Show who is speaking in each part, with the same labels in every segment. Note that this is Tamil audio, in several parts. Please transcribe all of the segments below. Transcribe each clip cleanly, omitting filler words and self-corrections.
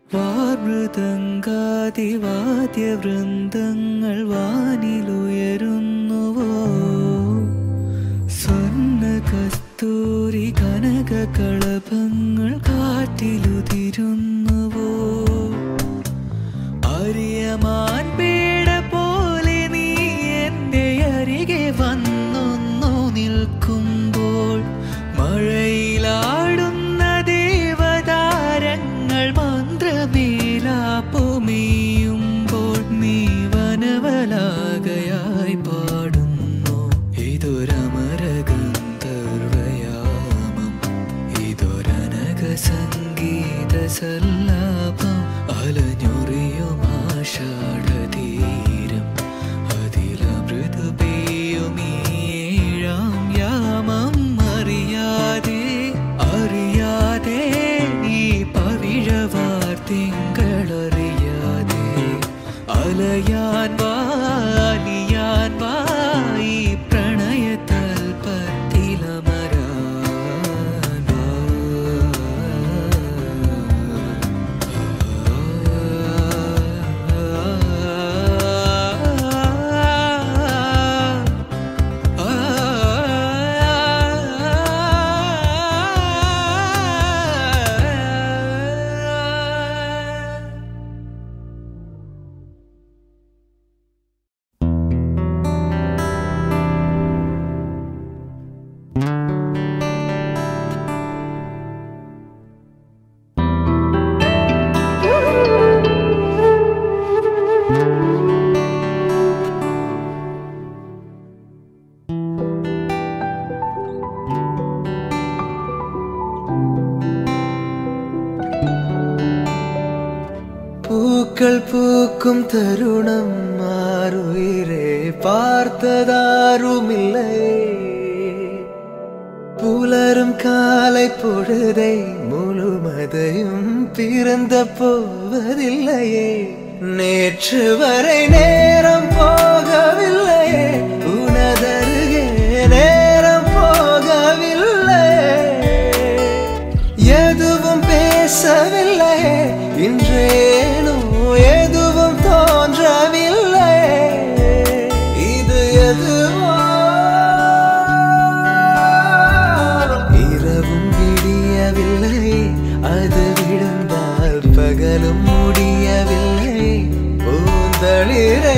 Speaker 1: വാദ്യവൃന്ദങ്ങൾ വാനിലുയരുന്നുവോ സ്വർണ്ണ കസ്തൂരി കനക കളഭങ്ങൾ കാറ്റിലുതിരുന്നുവോ അറിയമാൻ പേട പോലെ നീ എൻ്റെ അരികെ വന്നൊന്നു നിൽക്കുമ്പോൾ മഴയിലാടുന്ന ദേവതാരങ്ങൾ മന്ത്രമേലാപ്പുമേയുമ്പോൾ നീ വനവലാകയായി പാടുന്നു ഇതൊരമരഗന്ധർവയാമം ഇതൊരനഘ സംഗീത സല്ലാപം അലഞ്ഞൊറിയും ആഷാഢതീരം അതിലമൃദു പെയ്യുമീഴാം യാമം അറിയാതെ അറിയാതെ ഈ പവിഴവാർത്തിങ്കളറിയാതെ അലയാൻ വാ അലിയാൻ വാ ഈ പ്രണയതൽപത്തിലമരാൻ വാ பூக்கள் பூக்கும் தருணம் மாறுயிரே பார்த்ததாருமில்லை புலரும் காலை பொழுதை முழுமதையும் பிறந்த போவதில்லையே நேற்று வரை நேரம் போகவில்லையே உனதருகே நேரம் போகவில்லை எதுவும் பேசவில்லையே இன்றேனோ எதுவும் தோன்றவில்லை இது எதுவோ இரவும் விடியவில்லை அது விழுந்தால் பகலும் முடியவில்லை பூந்தளிரே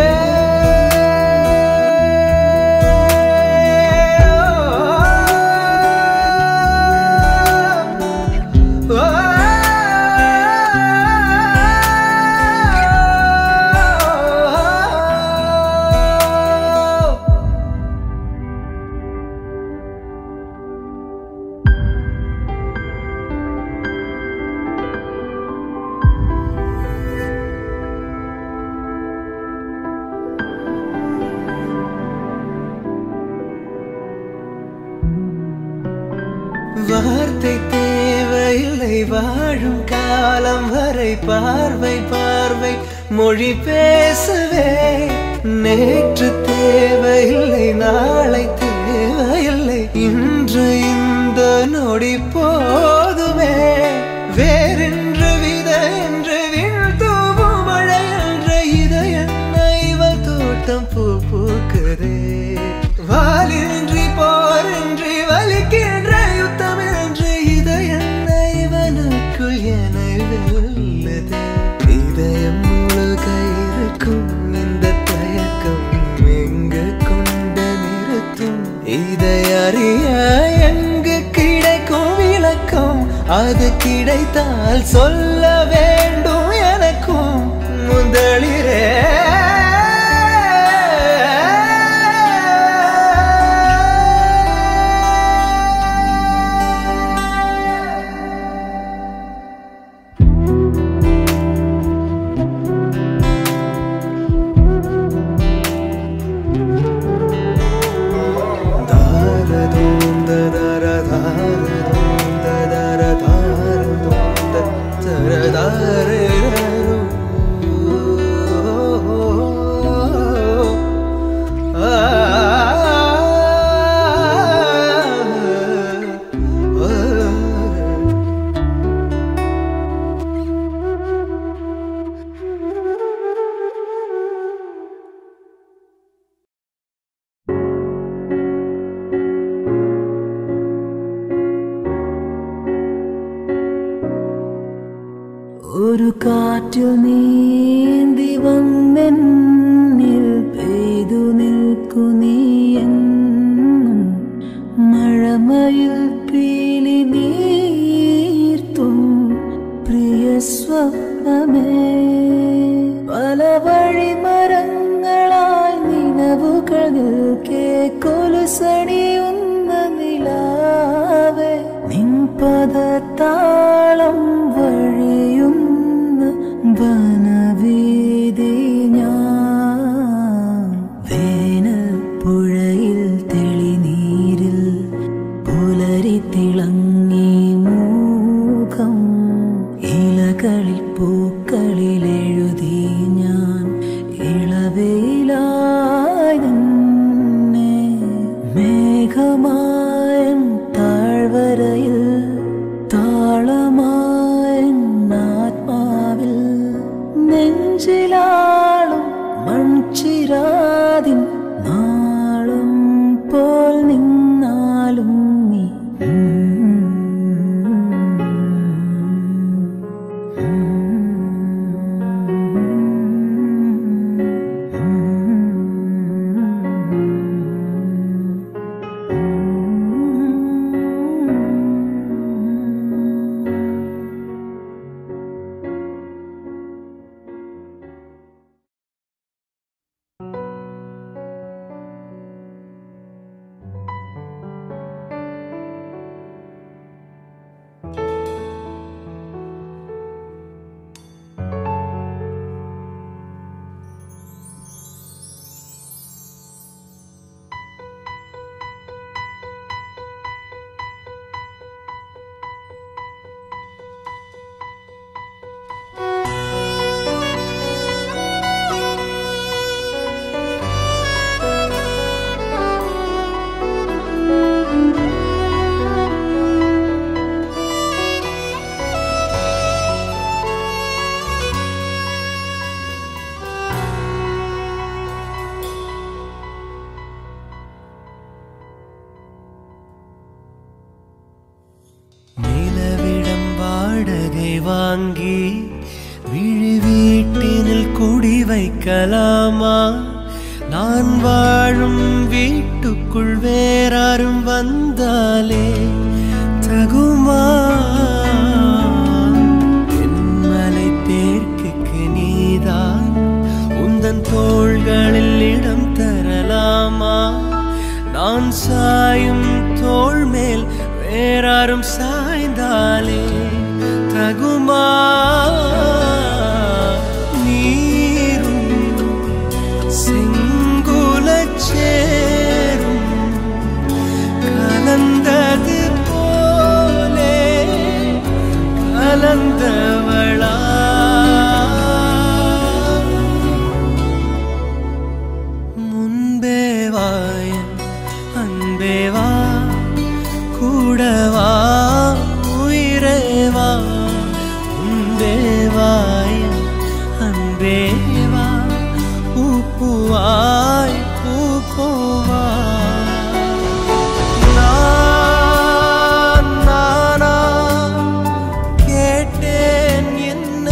Speaker 1: வார்த்தை தேவையில்லை வாழும் காலம் வரை பார்வை பார்வை மொழி பேசவே நேற்று தேவையில்லை நாளை தேவையில்லை இன்று இந்த நொடி போதுமே வேறென்று வித என்று விண்தூவும் மழை என்ற இதயன்ன இவள் தோட்டம் பூ பூக்குதே வாலின்றி போரின்றி வலிக்கின்ற யுத்தம் என்று இதயன்ன இவனுக்குள் என வெல்லுதே இதயம் முழுக இருக்கும் இந்த தயக்கம் எங்கு கொண்டு நிறுத்தும் இதை அறிய எங்கு கிடைக்கும் விளக்கம் அது கிடைத்தால் சொல்ல வேண்டும் எனக்கும் முதலிரே ഒരു കാറ്റിൽ നീന്തി വന്നെന്നിൽ പെയ്തു നിൽക്കു നീ എന്നും മഴമയിൽ പീലി നീർത്തും പ്രിയ സ്വപ്നമേ പല വഴിമരങ്ങളായി നിലവുകൾ നിൽക്കേ കൊലുസണിയുന്ന നിലാവേ നിൻ പദതാളം വഴിയുന്ന വനവീതി ഞാൻ വേനൽ പുഴയിൽ തെളിനീരിൽ പുലരി തിളങ്ങി മൂഖം ഇലകളിൽ പൂക്കളിൽ എഴുതി ഞാൻ ഇളവയിലായി നിന്നെ മേഘമായ താഴ്വരയിൽ താളമായ ആത്മാവിൽ നെഞ്ചിലാളും മൺചിരാതിൻ നാളും പോൽ നിന്നാലും നീ வாங்கி விழி வீட்டினில் குடி வைக்கலாமா நான் வாழும் வீட்டுக்குள் வேறாரும் வந்தாலே தகுமா தென்மலை தேர்க்குக்கு நீதான் உந்தன் தோள்களில் இடம் தரலாமா நான் சாயும் தோள் மேல் வேறாரும் சாய்ந்தாலே தகுமா நீரும் செங்குலச்சேரும் கலந்தது போலே கலந்தவளா முன்பே வாயன் அன்பே வா கூடவா உயிரேவா தேவாய் அன்பேவா பூப்புவாய் பூப்போவா நானா கேட்டேன் என்ன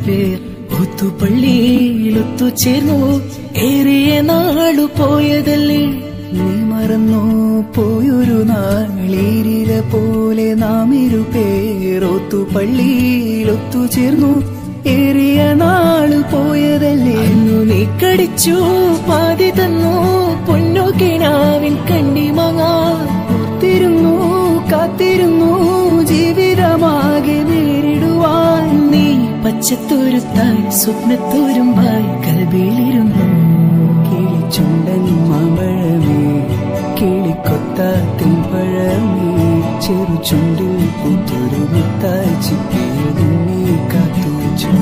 Speaker 1: പേർ ഒത്തുപള്ളിയിലൊത്തു ചേർന്നു ഏറിയ നാളു പോയതല്ലേ നീ മറന്നു പോയൊരു നാളീരില പോലെ നാം ഇരുപേർ ഒത്തുപള്ളിയിലൊത്തു ചേർന്നു ഏറിയ നാളു പോയതല്ലേ അന്നു നീ കടിച്ചു പാതി തന്നു പൊന്നു കിനാവിൻ കണ്ണിമങ്ങാത്തിരുന്നു കാത്തിരുന്നു ജീവിതമാകെ നേരിടുവാൻ നീ പച്ചത്തോരുത്തായി സ്വപ്നത്തോരുമ്പായി കൽബിലിരുന്നു കിളിച്ചുണ്ടൻ മാമ്പഴമേ കിളിക്കൊത്താത്തിൻ പഴമേ ചെറു ചുണ്ടിൽ പൂത്തൊരു മുത്തായി ചിപ്പിയത് നീ കാത്തുവച്ചു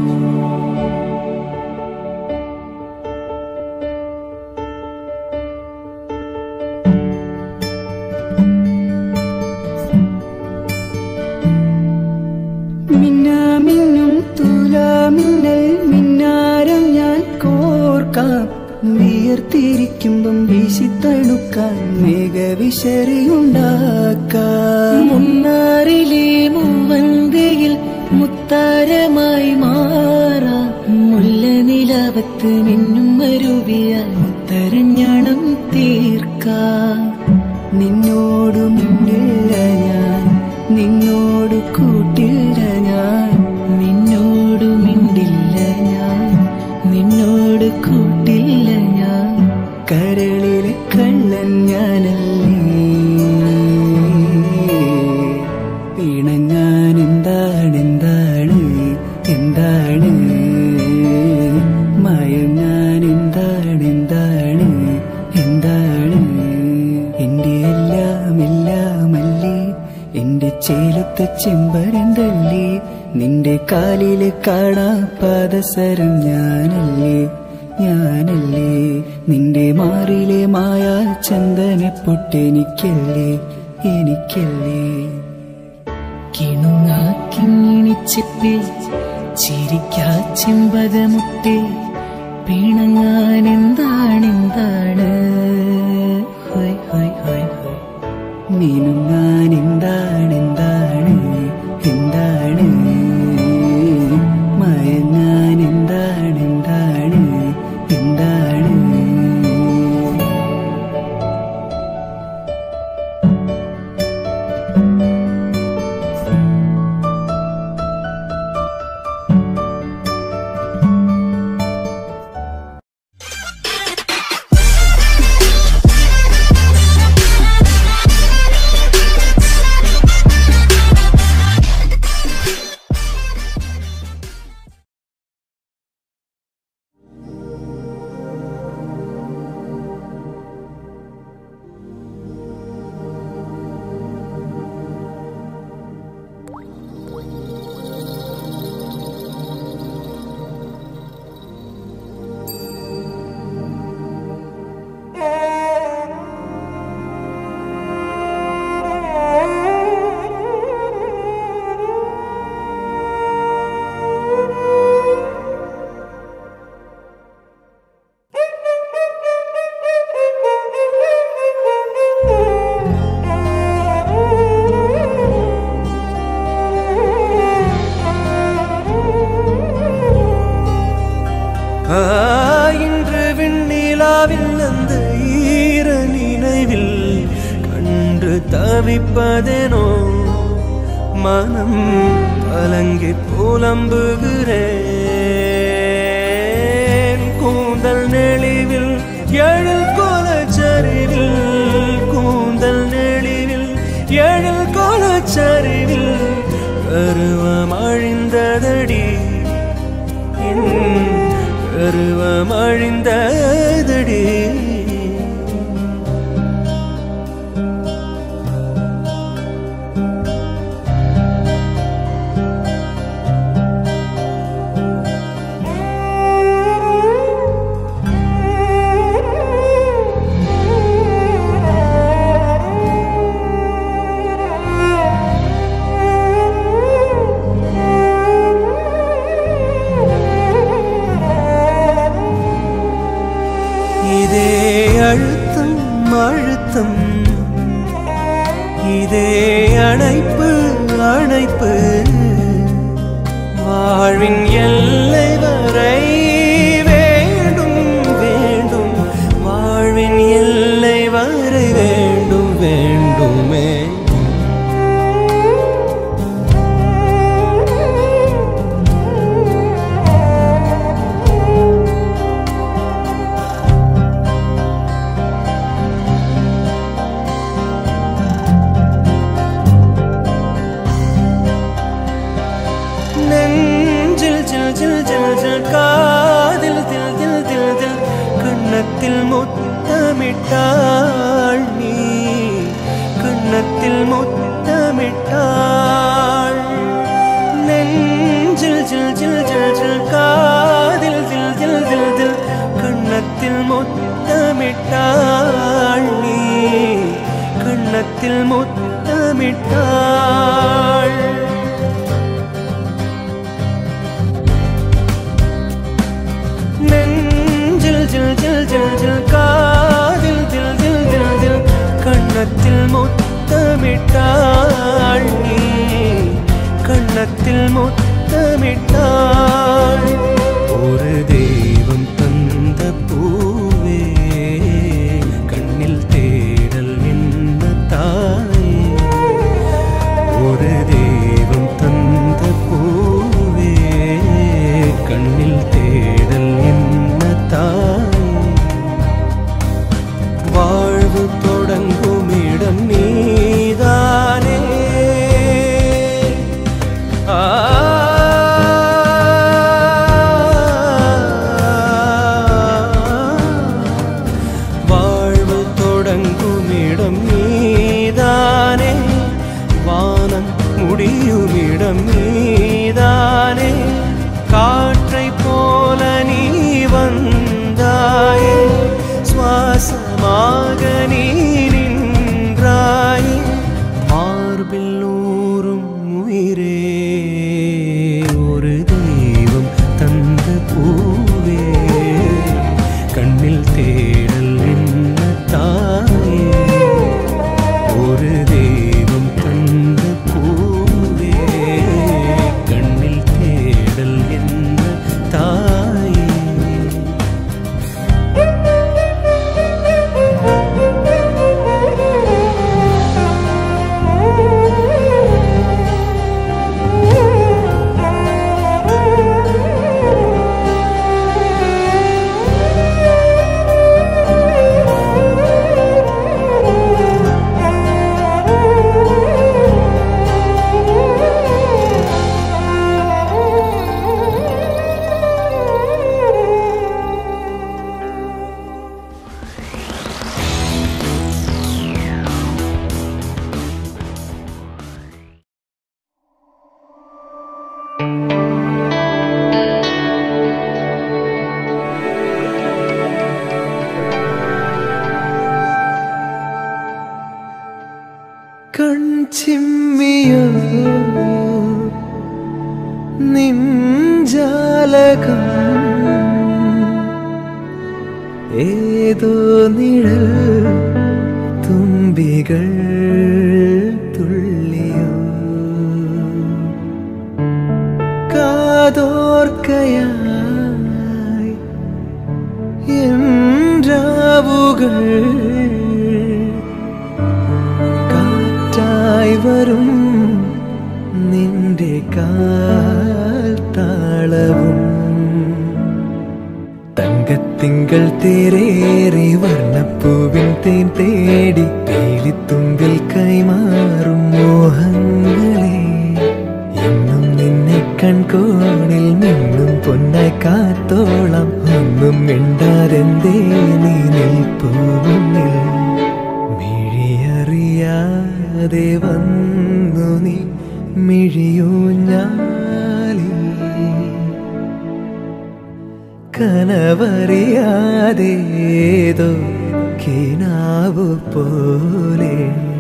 Speaker 1: മിന്നാമിന്നും തുലാമിന്നൽ മിന്നാരം ഞാൻ കോർക്കാം വിയർത്തിരിക്കുമ്പം വീശിത്തണുക്കാൻ മേഘവിശറിയുണ്ടാക്കാം മുന്നാറിലെ മൂവന്തിയിൽ മുത്താരമായി മാറാം മുല്ല നിലാവത്ത് നിന്നും മരുവിയാൽ മുത്തരഞ്ഞണം തീർക്കാം നിന്നോടു മിണ്ടില്ല ഞാൻ നിന്നോട് കൂട്ടില്ല ഞാൻ നിന്നോട് മിണ്ടില്ല ഞാൻ നിന്നോട് കൂട്ടില്ല ഞാൻ കരളിലെ കള്ളൻ ഞാനല്ലേ പിണങ്ങാൻ എന്താണ് എന്താണ് മയങ്ങാൻ എന്താണ് എന്താണ് എന്റെ എല്ലാമല്ലേ എന്റെ ചേലത്തെ ചെമ്പരന്തല്ലേ നിന്റെ കാലിലെ കാണാ പാദസരം ഞാനല്ലേ നിന്റെ മാറിലെ മായാ ചന്ദന പൊട്ടെനിക്കല്ലേ കിണുങ്ങാ കിങ്ങിണിച്ചിപ്പേ ചിരിക്കാ ചെമ്പകമുട്ടേ പിണങ്ങാൻ എന്താണ് മിനുങ്ങാൻ എന്താണ് മയങ്ങാൻ എന്താണ് இன்று விண்ணிலாவில் அந்த ஈர நினைவில் கண்டு தவிப்பதேனோ மனம் கலங்கி புலம்புகிறேன் கூந்தல் நெளிவில் எழில் கோலச்சரிவில் கூந்தல் நெளிவில் எழில் கோலச்சரிவில் கருவம் அழிந்ததடி கருவம் அழிந்ததடி அழுத்தம் இதே அணைப்பு வாழ்வின் எல்லை வரை வேண்டும் வேண்டும், வாழ்வின் எல்லை வரை வேண்டும் வேண்டுமே. காதில் தில் தில் தில் தில் கண்ணத்தில் முத்தமிட்டாள் நீ, கண்ணத்தில் முத்தமிட்டாள். நெஞ்சில் ஜில் ஜில் ஜில் ஜில் காதில் தில் தில் தில் தில் கண்ணத்தில் முத்தமிட்டாள் நீ, கண்ணத்தில் முத்தமிட்டாள். நெஞ்சில் ஜில் ஜில் ஜில் ஜில் காதில் தில் தில் தில் தில் கண்ணத்தில் முத்தமிட்டாள் நீ, கண்ணத்தில் முத்தமிட்டாள். ஒரு தெய்வம் தந்த பூவே கண்ணில் தேடல் என்ன தாயே, ஒரு தெய்வம் தந்த பூவே கண்ணில் தேடல் என்ன தாயே. வாழ்வு தொடங்கும் இடம் நீதானே, வாழ்வு தொடங்கும் இடம் நீதானே, வானம் முடியும் இடம் நீதானே. காற்றை போல நீ வந்தாயே, சுவாசமாக நீ நின்றாயே. மார்பில் ஊறும் உயிரே, ஒரு தெய்வம் தந்த பூவே கண்ணில் தேடல் என்ன தாயே, ஒரு தெய்வம் தந்த பூவே கண்ணில் தேடல் என்ன தாயே. കൺ ചിമ്മിയോ നിൻജാലകം ഏതോ നിഴൽ തുമ്പികൾ തുള്ളിയോ കാതോർക്കയായി என்றாவுകൾ വരും നിന്റെ കാൽ താളവും തങ്കത്തിങ്കൾ തേരേറി വർണ്ണപ്പൂവിൻ തേൻ തേടി പേലിത്തുമ്പിൽ കൈമാറും മോഹങ്ങളെ എന്നും നിന്നെ കൺകോണിൽ നിന്നും പൊന്നായി കാത്തോളം ഒന്നും മിണ്ടാതെന്തേ നീ നിൽപ്പൂ മുന്നിൽ മിഴിയറിയാതെ വന്നു നീ മിഴിയൂഞ്ഞാലിൽ കനവറിയാതേതോ കിനാവു പോലെ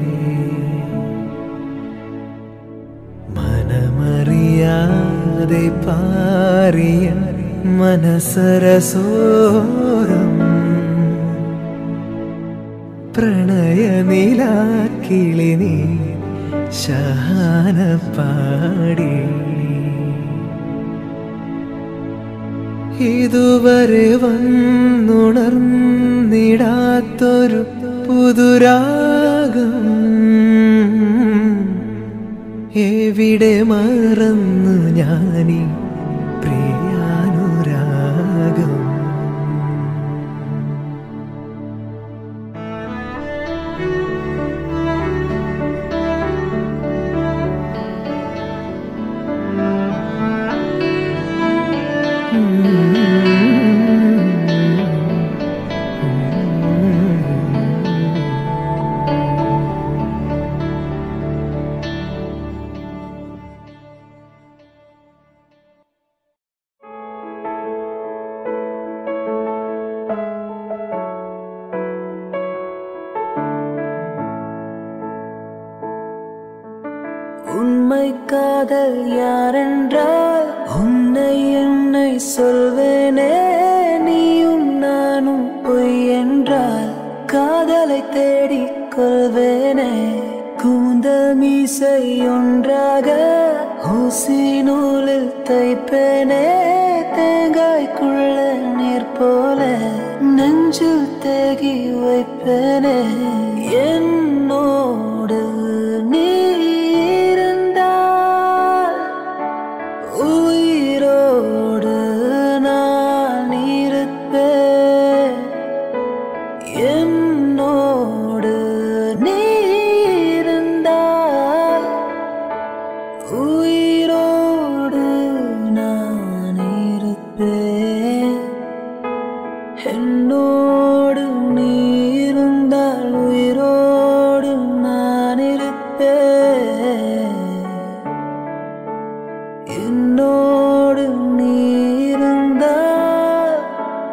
Speaker 1: മനമറിയാതെ പാറിയ മനസരസോരം പ്രണയനിലാക്കിളി നീ ശഹാന പാടി ഇതുവരെ വന്നുണർന്നിടാത്തൊരു പുതുരാഗം എവിടെ മറന്നു ഞാനീ പ്രിയാനുരാഗം.
Speaker 2: உண்மை காதல் யாரென்றால் உன்னை என்னை சொல்வேனே. நீயும் நானும் பொய் என்றால் காதலை தேடிக் கொள்வேனே. கூந்தல் மீசை ஒன்றாக ஊசி நூலில் தைப்பேனே. தேங்காய்க்குள்ள நீர் போல நெஞ்சில் தேகி வைப்பேனே. என்னோடு நீ உயிரோடு நான் இருப்பேன். என்னோடு நீ இருந்தால் உயிரோடு நான் இருப்பேன். என்னோடு நீ இருந்தால் உயிரோடு நான் இருப்பேன். என்னோடு நீ இருந்தால்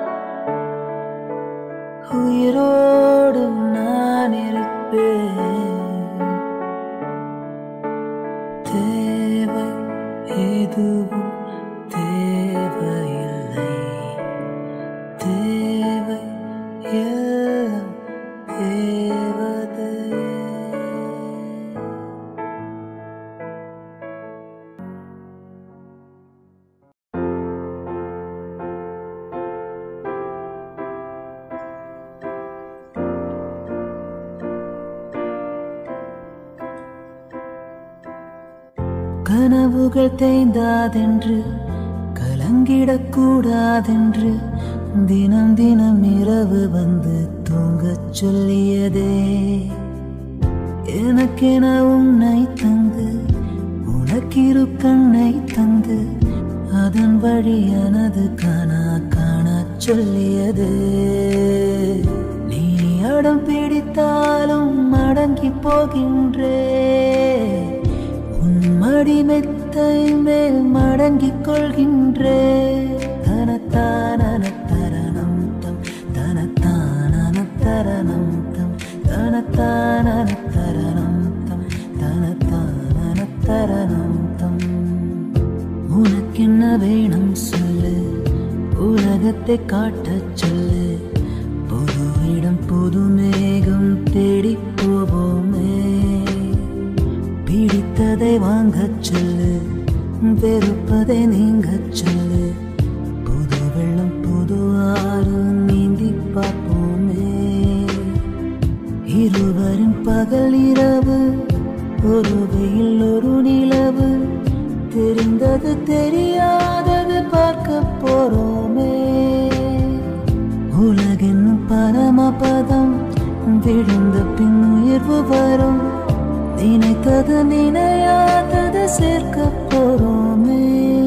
Speaker 2: உயிரோடு நான் இருப்பேன். தேவை எதுவும் தேவையில்லை. தேவை எல்லாம் தேவதை. கனவுகள் தேய்ந்தாதென்று கலங்கிடக்கூடாதென்று தினம் தினம் இரவு வந்து தூங்கச் சொல்லியதே. எனக்கென உன்னை தந்து உனக்கிரு கண்ணை தந்து அதன் வழி எனது காணா காணச் சொல்லியது. நீ அடம் பிடித்தாலும் அடங்கி போகின்றே. மடி மெத்தை மேல் மடங்கிக் கொள்கின்றே. தனத்தான தரணம் தம் தனத்தான தரணம் தம் தனத்தான தரணம் தம் தனத்தான தரணம் தம். உனக்கென்ன வேணும் சொல்லு, உலகத்தை காட்டச் சொல்லு. புது இடம் புது மேகம் தேடி போவோமே. பிடித்ததை வாங்கச் சொல்லு, வெறுப்பதை நீங்கச் சொல்லு. புது வெள்ளம் புது ஆறு நீந்தி பார்ப்போமே. இருவரும் பகல் இரவு ஒரு வெயில் ஒரு நிலவு. தெரிந்தது தெரியாதது பார்க்க போறோமே. உலகென்னும் பரமபதம் விழுந்த பின் உயர்வு வரும். நினைத்தது நினையாதது சேர்க்க போறோமே.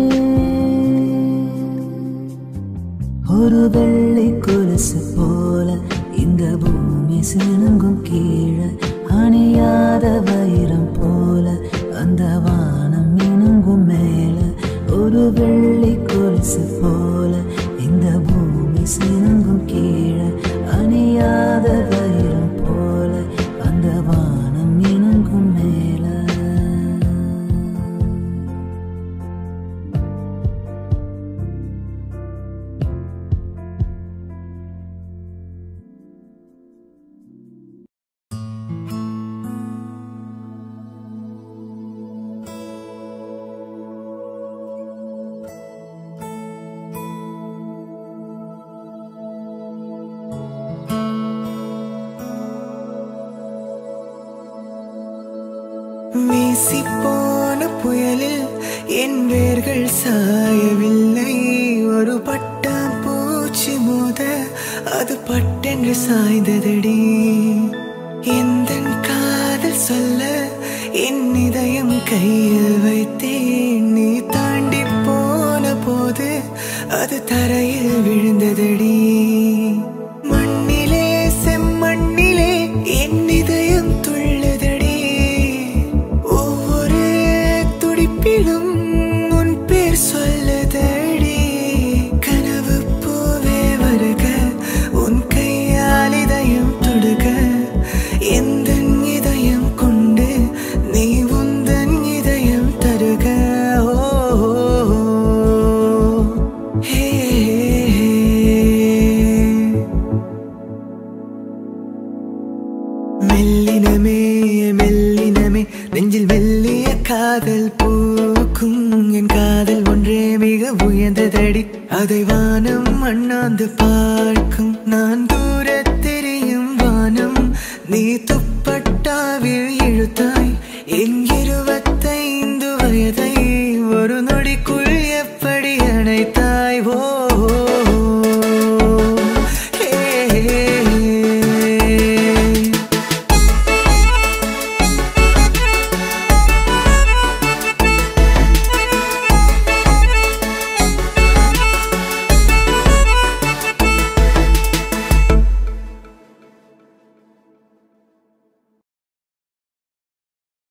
Speaker 2: ஒரு வெள்ளி கொலுசு போல இந்த பூமி சினுங்கும் கீழே. அணியாத வைரம் போல அந்த வானம் மினுங்கும் மேல. ஒரு வெள்ளி கொலுசு போல இந்த பூமி சினுங்கும் கீழே. அணியாத வைரம் போல அந்த வானம் மினுங்கும் மேல.
Speaker 1: வீசி போன புயலில் என் வேர்கள் சாயவில்லை. ஒரு பட்டாம் பூச்சி மோத அது பட்டென்று சாய்ந்ததடி. எந்தன் காதல் சொல்ல என் இதயம் கையில் வைத்தேன். நீ தாண்டி போன போது அது தரையில் விழுந்ததடி. மண்ணிலே செம்மண்ணிலே என் இதயம் துள்ளதடி. ஒவ்வொரு துடிப்பிலும் உன் பேர் சொல்லதடி. கனவு பூவே வருக உன் கையால் இதயம் தொடுக. எந்தன் இதயம் கொண்டு நீ உந்தன் இதயம் தருக. மெல்லினமே மெல்லினமே நெஞ்சில் மெல்லிய காதல் பூக்கும். என் காதல் ஒன்றே மிக உயர்ந்ததடி. அதை வானம் அண்ணாந்து பார்க்கும். நான் தூர தெரியும் வானம் நீ துப்பட்டாவில் இழுத்தாய். என் 25 வயதை